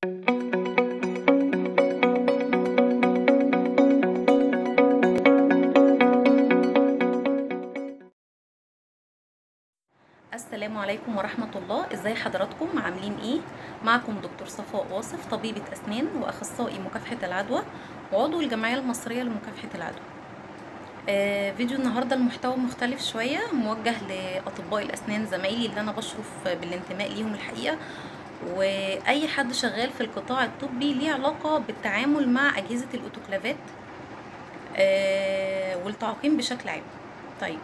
السلام عليكم ورحمة الله. ازاي حضراتكم عاملين ايه؟ معكم دكتور صفاء واصف، طبيبة اسنان واخصائي مكافحة العدوى وعضو الجمعية المصرية لمكافحة العدوى. فيديو النهاردة المحتوى مختلف شوية، موجه لأطباء الاسنان زمايلي اللي انا بشرف بالانتماء ليهم الحقيقة، واي حد شغال في القطاع الطبي ليه علاقة بالتعامل مع اجهزة الاوتوكلافات والتعقيم بشكل عام. طيب،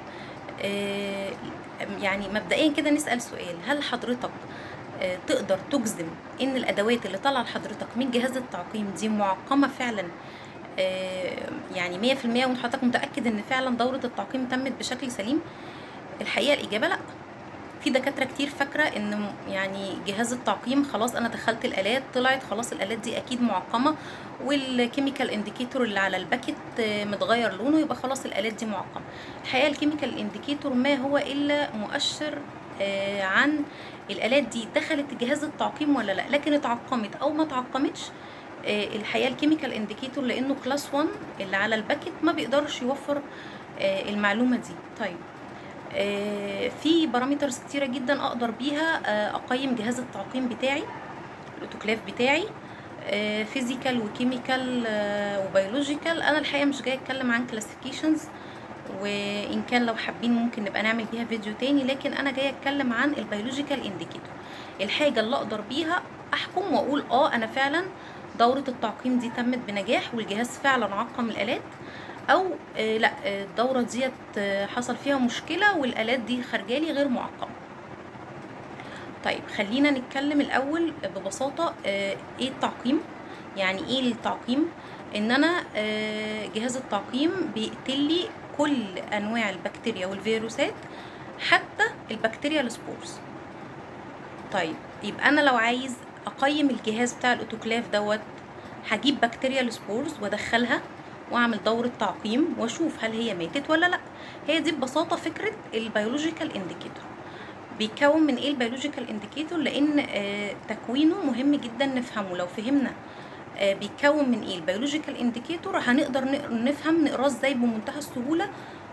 يعني مبدئيا كده نسأل سؤال: هل حضرتك تقدر تجزم ان الادوات اللي طالعه لحضرتك من جهاز التعقيم دي معقمه فعلا، يعني 100%، وان حضرتك متاكد ان فعلا دوره التعقيم تمت بشكل سليم؟ الحقيقه الاجابه لا. في دكاتره كتير فاكره ان يعني جهاز التعقيم خلاص انا دخلت الالات طلعت خلاص الالات دي اكيد معقمه، والكيميكال انديكيتور اللي على الباكت متغير لونه يبقى خلاص الالات دي معقمه. الحقيقه الكيميكال انديكيتور ما هو الا مؤشر عن الالات دي دخلت جهاز التعقيم ولا لا، لكن اتعقمت او ما اتعقمتش. الحقيقه الكيميكال انديكيتور لانه كلاس 1 اللي على الباكت ما بيقدرش يوفر المعلومه دي. طيب، في بارامترز كتيره جدا اقدر بيها اقيم جهاز التعقيم بتاعي، الاوتوكلاف بتاعي، فيزيكال وكيميكال وبيولوجيكال. انا الحقيقه مش جايه اتكلم عن كلاسيفيكيشنز، وان كان لو حابين ممكن نبقى نعمل بيها فيديو تاني، لكن انا جايه اتكلم عن البيولوجيكال انديكيتور، الحاجه اللي اقدر بيها احكم واقول انا فعلا دوره التعقيم دي تمت بنجاح والجهاز فعلا عقم الالات، او لا الدوره ديت حصل فيها مشكله والالات دي خارجالي غير معقمه. طيب، خلينا نتكلم الاول ببساطه ايه التعقيم. يعني ايه التعقيم؟ ان انا جهاز التعقيم بيقتلي كل انواع البكتيريا والفيروسات، حتى البكتيريا السبورز. طيب، يبقى انا لو عايز اقيم الجهاز بتاع الاوتوكلاف دوت، هجيب بكتيريا السبورز وادخلها واعمل دورة تعقيم واشوف هل هي ماتت ولا لا. هي دي ببساطة فكرة البيولوجيكال انديكيتور. بيتكون من ايه البيولوجيكال انديكيتور؟ لان تكوينه مهم جدا نفهمه. لو فهمنا بيتكون من ايه البيولوجيكال انديكيتور، هنقدر نفهم نقراه ازاي بمنتهى السهولة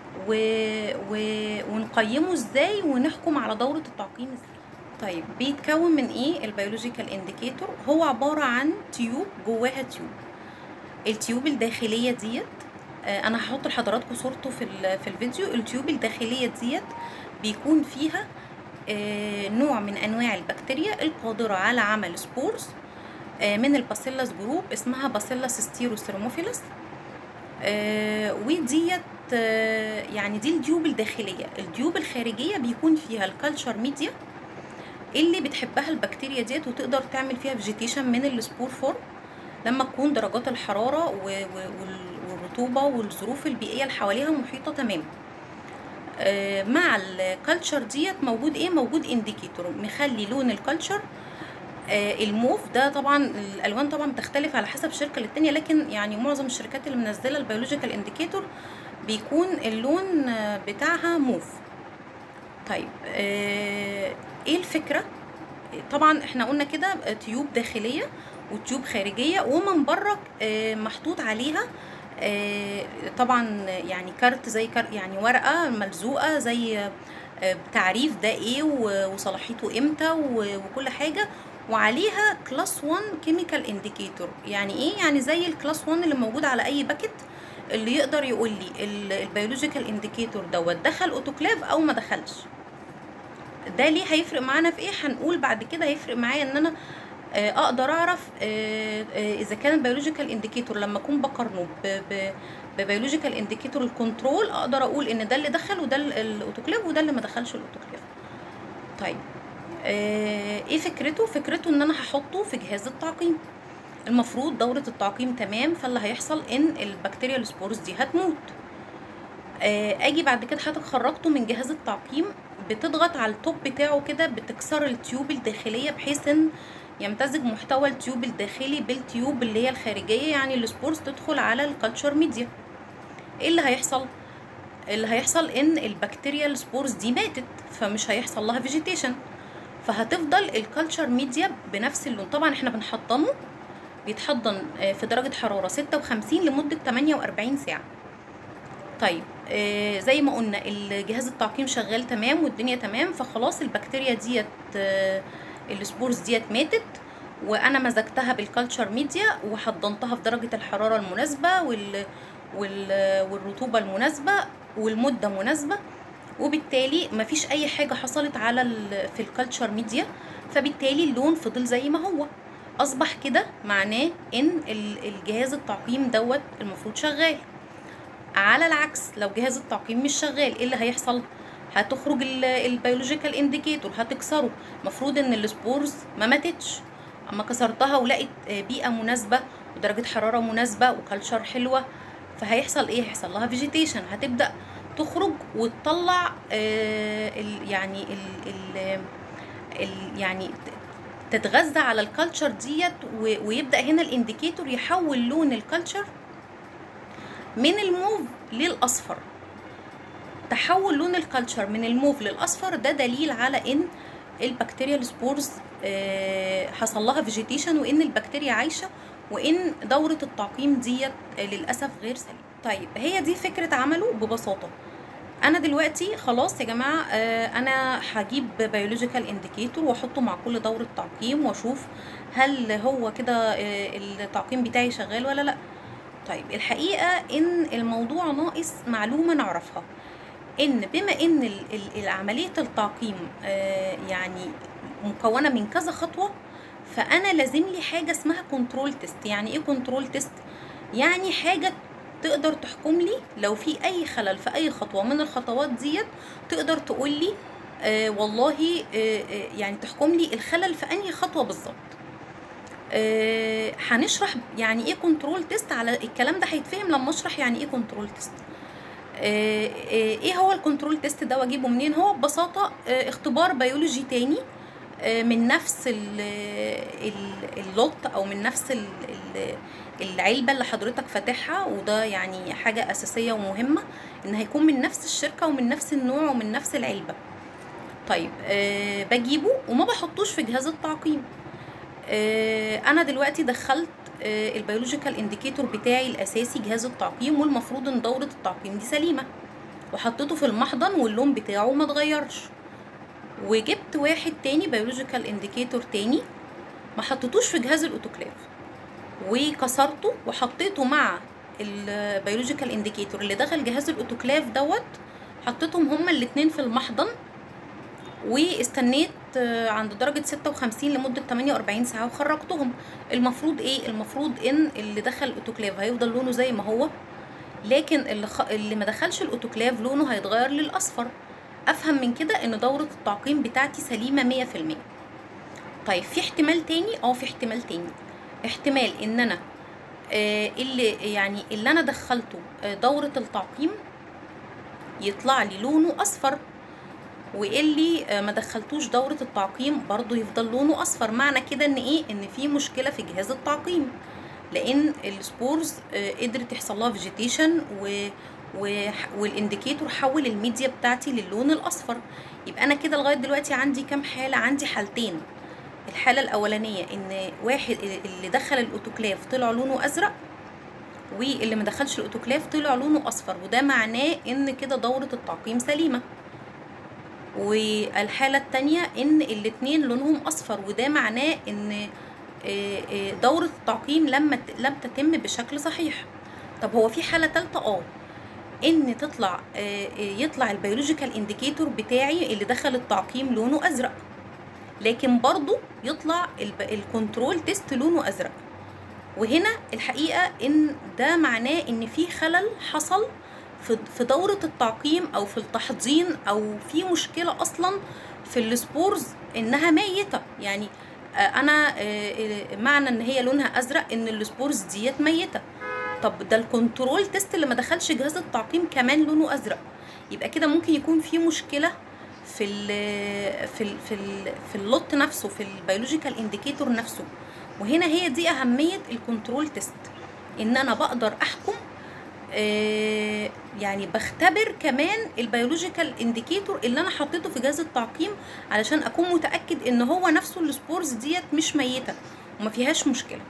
ونقيمه ازاي ونحكم على دورة التعقيم ازاي. طيب، بيتكون من ايه البيولوجيكال انديكيتور؟ هو عبارة عن تيوب جواها تيوب. التيوب الداخلية ديت انا هحط لحضراتكم صورته في الفيديو. التيوب الداخلية ديت بيكون فيها نوع من انواع البكتيريا القادرة على عمل سبورز من الباسيلاس جروب اسمها باسيلاس ستيروسيروموفيلس، وديت يعني دي التيوب الداخلية. التيوب الخارجية بيكون فيها الكالتشر ميديا اللي بتحبها البكتيريا ديت وتقدر تعمل فيها فيجيتيشن من السبور فورم لما تكون درجات الحرارة والرطوبة والظروف البيئية اللي حواليها محيطة تمام. مع الكالتشر ديت موجود ايه؟ موجود انديكيتور مخلي لون الكالتشر الموف ده. طبعا الالوان طبعا بتختلف على حسب شركه للتانيه، لكن يعني معظم الشركات اللي منزله البيولوجيكال انديكيتور بيكون اللون بتاعها موف. طيب، ايه الفكره؟ طبعا احنا قلنا كده تيوب داخليه وتيوب خارجيه، ومن بره محطوط عليها طبعا يعني كارت زي يعني ورقه ملزوقه زي تعريف ده ايه وصلاحيته امتى وكل حاجه، وعليها كلاس 1 كيميكال انديكيتور. يعني ايه؟ يعني زي الكلاس 1 اللي موجود على اي باكت، اللي يقدر يقول لي البيولوجيكال انديكيتور دوت دخل اوتوكلاف او ما دخلش. ده ليه هيفرق معانا في ايه؟ هنقول بعد كده. هيفرق معايا ان انا اقدر اعرف اذا كان البيولوجيكال انديكيتور لما اكون بقارنه ببيولوجيكال انديكيتور الكنترول، اقدر اقول ان ده اللي دخل وده الاوتوكلاف وده اللي ما دخلش الاوتوكلاف. طيب، ايه فكرته؟ فكرته ان انا هحطه في جهاز التعقيم. المفروض دورة التعقيم تمام، فاللي هيحصل ان البكتيريا السبورز دي هتموت. اجي بعد كده حضرتك خرجته من جهاز التعقيم، بتضغط على التوب بتاعه كده، بتكسر التيوب الداخلية بحيث ان يمتزج محتوى التيوب الداخلي بالتيوب اللي هي الخارجية، يعني السبورز تدخل على الكالتشر ميديا. ايه اللي هيحصل؟ اللي هيحصل ان البكتيريا السبورز دي ماتت، فمش هيحصل لها فيجيتيشن. فهتفضل الكالتشر ميديا بنفس اللون. طبعا احنا بنحضنه، بيتحضن في درجة حرارة 56 لمدة 48 ساعة. طيب زي ما قلنا الجهاز التعقيم شغال تمام والدنيا تمام، فخلاص البكتيريا ديت السبورز ديت ماتت، وانا مزجتها بالكالتشر ميديا وحضنتها في درجة الحرارة المناسبة والرطوبة المناسبة والمدة مناسبة، وبالتالي مفيش اي حاجة حصلت في الكالتشر ميديا، فبالتالي اللون فضل زي ما هو. اصبح كده معناه ان الجهاز التعقيم دوت المفروض شغال. على العكس لو جهاز التعقيم مش شغال، ايه اللي هيحصل؟ هتخرج البيولوجيكال انديكيتور، هتكسره. مفروض ان السبورز ما ماتتش، اما كسرتها ولقيت بيئه مناسبه ودرجه حراره مناسبه وكالتشر حلوه، فهيحصل ايه؟ هيحصل لها فيجيتيشن، هتبدا تخرج وتطلع يعني تتغذى على الكالتشر ديت، ويبدا هنا الانديكيتور يحول لون الكالتشر من الموف للاصفر. تحول لون الكالتشر من الموف للاصفر ده دليل على ان البكتيريا سبورز حصل لها فيجيتيشن، وان البكتيريا عايشه، وان دوره التعقيم ديت للاسف غير سليمه. طيب هي دي فكره عمله ببساطه. انا دلوقتي خلاص يا جماعه انا هجيب بيولوجيكال انديكيتور واحطه مع كل دوره تعقيم واشوف هل هو كده التعقيم بتاعي شغال ولا لا. طيب الحقيقه ان الموضوع ناقص معلومه نعرفها، ان بما ان عمليه التعقيم يعني مكونه من كذا خطوه، فانا لازم لي حاجه اسمها كنترول تيست. يعني ايه كنترول تيست؟ يعني حاجه تقدر تحكم لي لو في اي خلل في اي خطوه من الخطوات ديت، تقدر تقول لي والله يعني تحكم لي الخلل في انهي خطوه بالظبط. هنشرح يعني ايه كنترول تيست، على الكلام ده هيتفهم لما اشرح يعني ايه كنترول تيست. ايه هو الكنترول تيست ده واجيبه منين؟ هو ببساطه اختبار بيولوجي تاني من نفس اللوت او من نفس العلبه اللي حضرتك فاتحها، وده يعني حاجه اساسيه ومهمه ان هيكون من نفس الشركه ومن نفس النوع ومن نفس العلبه. طيب بجيبه وما بحطوش في جهاز التعقيم. انا دلوقتي دخلت البيولوجيكال انديكيتور بتاعي الاساسي جهاز التعقيم، والمفروض ان دوره التعقيم دي سليمه، وحطيته في المحضن واللون بتاعه ما اتغيرش. وجبت واحد تاني بيولوجيكال انديكيتور تاني ما حطيتوش في جهاز الاوتوكلاف، وكسرته وحطيته مع البيولوجيكال انديكيتور اللي دخل جهاز الاوتوكلاف دوت، حطيتهم هما الاتنين في المحضن واستنيت عند درجة 56 لمدة 48 ساعة وخرجتهم. المفروض ايه؟ المفروض ان اللي دخل الاوتوكلاف هيفضل لونه زي ما هو، لكن اللي ما دخلش الاوتوكلاف لونه هيتغير للاصفر. افهم من كده ان دورة التعقيم بتاعتي سليمة 100%. طيب في احتمال تاني؟ في احتمال تاني، احتمال ان انا اللي انا دخلته دورة التعقيم يطلع لي لونه اصفر، واللي ما دخلتوش دورة التعقيم برضو يفضل لونه اصفر. معنى كده ان ايه؟ ان في مشكلة في جهاز التعقيم، لان السبورز قدرت يحصل لها فيجيتيشن والانديكيتور حول الميديا بتاعتي للون الاصفر. يبقى انا كده لغايه دلوقتي عندي كام حاله؟ عندي حالتين. الحاله الاولانيه ان واحد اللي دخل الاوتوكلاف طلع لونه ازرق، واللي ما دخلش الاوتوكلاف طلع لونه اصفر، وده معناه ان كده دوره التعقيم سليمه. والحاله الثانيه ان الاتنين لونهم اصفر، وده معناه ان دوره التعقيم لم تتم بشكل صحيح. طب هو في حاله ثالثه؟ ان يطلع البيولوجيكال انديكيتور بتاعي اللي دخل التعقيم لونه ازرق، لكن برضو يطلع الكنترول تيست لونه ازرق. وهنا الحقيقه ان ده معناه ان في خلل حصل في دوره التعقيم او في التحضين، او في مشكله اصلا في السبورز انها ميته. يعني انا معنى ان هي لونها ازرق ان السبورز ديت ميته. طب ده الكنترول تيست اللي ما دخلش جهاز التعقيم كمان لونه ازرق، يبقى كده ممكن يكون في مشكله في اللوت نفسه، في البيولوجيكال انديكيتور نفسه. وهنا هي دي اهميه الكنترول تيست، ان انا بقدر احكم يعني بختبر كمان البيولوجيكال انديكيتور اللي انا حطيته في جهاز التعقيم علشان اكون متاكد ان هو نفسه السبورز ديت مش ميته وما فيهاش مشكله.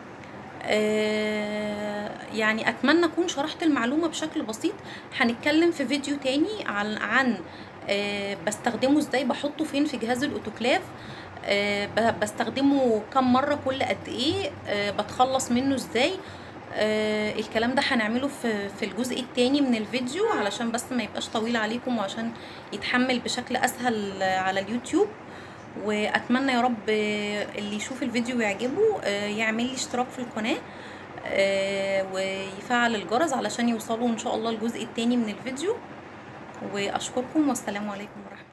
يعني اتمنى اكون شرحت المعلومه بشكل بسيط. هنتكلم في فيديو تاني عن بستخدمه ازاي، بحطه فين في جهاز الاوتوكلاف، بستخدمه كم مره كل قد ايه، بتخلص منه ازاي. الكلام ده هنعمله في الجزء التاني من الفيديو علشان بس ما يبقاش طويل عليكم وعشان يتحمل بشكل اسهل على اليوتيوب. واتمنى يا رب اللي يشوف الفيديو ويعجبه يعمل لي اشتراك في القناة ويفعل الجرس علشان يوصلوا ان شاء الله الجزء التاني من الفيديو. واشكركم والسلام عليكم ورحمة الله.